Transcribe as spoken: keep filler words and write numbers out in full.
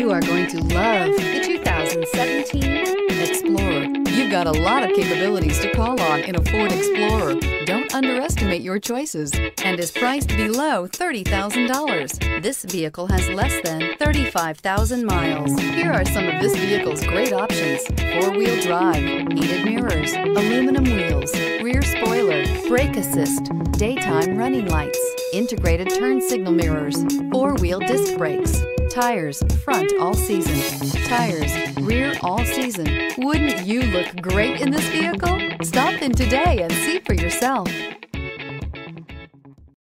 You are going to love the two thousand seventeen Explorer. You've got a lot of capabilities to call on in a Ford Explorer. Don't underestimate your choices, and is priced below thirty thousand dollars. This vehicle has less than thirty-five thousand miles. Here are some of this vehicle's great options: four-wheel drive, heated mirrors, aluminum wheels, rear spoiler, brake assist, daytime running lights, integrated turn signal mirrors, four-wheel disc brakes, tires front all season, tires rear all season. Wouldn't you look great in this vehicle? Stop in today and see for yourself.